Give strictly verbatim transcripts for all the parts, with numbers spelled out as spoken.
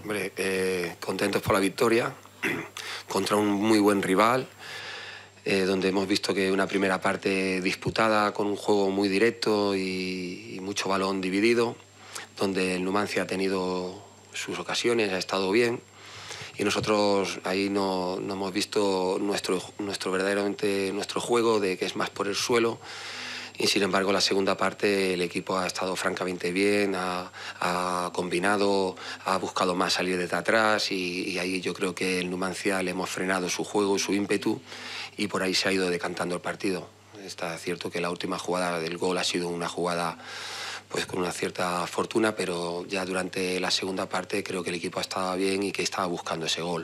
Hombre, eh, contentos por la victoria contra un muy buen rival, eh, donde hemos visto que una primera parte disputada con un juego muy directo y, y mucho balón dividido, donde el Numancia ha tenido sus ocasiones, ha estado bien, y nosotros ahí no, no hemos visto nuestro, nuestro verdaderamente nuestro juego, de que es más por el suelo. Y sin embargo, la segunda parte el equipo ha estado francamente bien, ha, ha combinado, ha buscado más salir desde atrás y, y ahí yo creo que el Numancia le hemos frenado su juego, su ímpetu, y por ahí se ha ido decantando el partido. Está cierto que la última jugada del gol ha sido una jugada pues con una cierta fortuna, pero ya durante la segunda parte creo que el equipo estaba bien y que estaba buscando ese gol.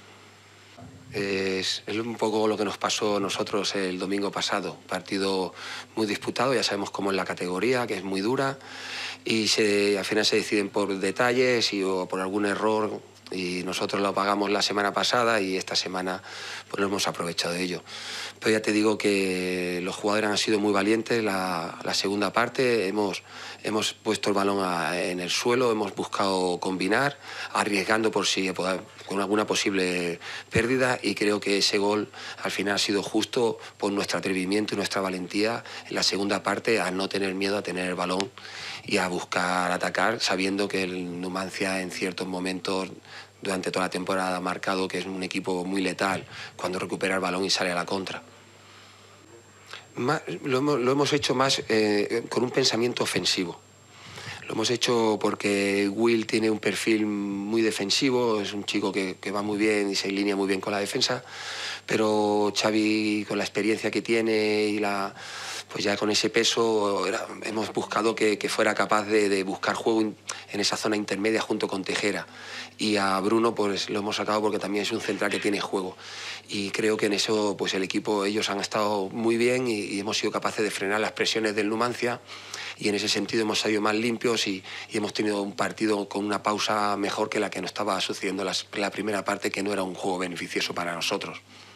Es, es un poco lo que nos pasó a nosotros el domingo pasado. Partido muy disputado, ya sabemos cómo es la categoría, que es muy dura, y se, al final se deciden por detalles y, o por algún error, y nosotros lo pagamos la semana pasada y esta semana pues no hemos aprovechado de ello. Pero ya te digo que los jugadores han sido muy valientes la, la segunda parte, hemos, hemos puesto el balón a, en el suelo, hemos buscado combinar, arriesgando por si con alguna posible pérdida, y creo que ese gol al final ha sido justo por nuestro atrevimiento y nuestra valentía en la segunda parte, a no tener miedo a tener el balón y a buscar atacar, sabiendo que el Numancia en ciertos momentos durante toda la temporada ha marcado que es un equipo muy letal cuando recupera el balón y sale a la contra. Más, lo, hemos, lo hemos hecho más eh, con un pensamiento ofensivo. Lo hemos hecho porque Will tiene un perfil muy defensivo, es un chico que, que va muy bien y se alinea muy bien con la defensa, pero Xavi, con la experiencia que tiene y la, pues ya con ese peso, era, hemos buscado que, que fuera capaz de, de buscar juego en esa zona intermedia junto con Tejera. Y a Bruno pues lo hemos sacado porque también es un central que tiene juego. Y creo que en eso pues el equipo, ellos han estado muy bien y, y hemos sido capaces de frenar las presiones del Numancia, y en ese sentido hemos salido más limpios y, y hemos tenido un partido con una pausa mejor que la que nos estaba sucediendo en la primera parte, que no era un juego beneficioso para nosotros.